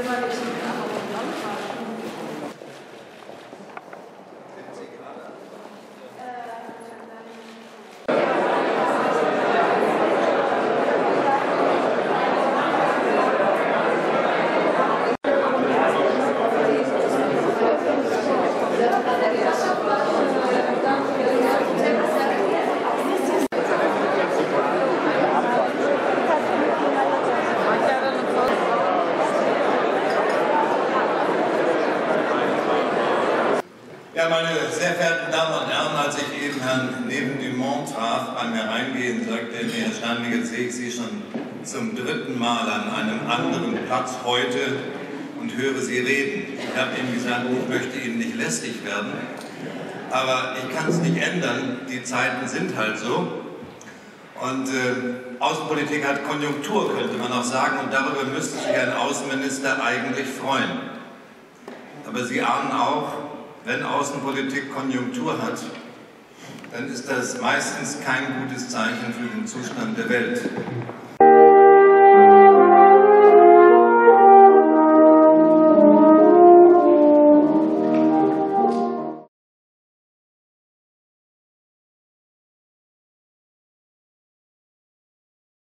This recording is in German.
Ja, meine sehr verehrten Damen und Herren, als ich eben Herrn Neven-Dumont traf beim Hereingehen, sagte er mir, Herr Steinle, jetzt sehe ich Sie schon zum dritten Mal an einem anderen Platz heute und höre Sie reden. Ich habe ihm gesagt, ich möchte Ihnen nicht lästig werden, aber ich kann es nicht ändern, die Zeiten sind halt so. Und Außenpolitik hat Konjunktur, könnte man auch sagen, und darüber müsste sich ein Außenminister eigentlich freuen. Aber Sie ahnen auch, wenn Außenpolitik Konjunktur hat, dann ist das meistens kein gutes Zeichen für den Zustand der Welt.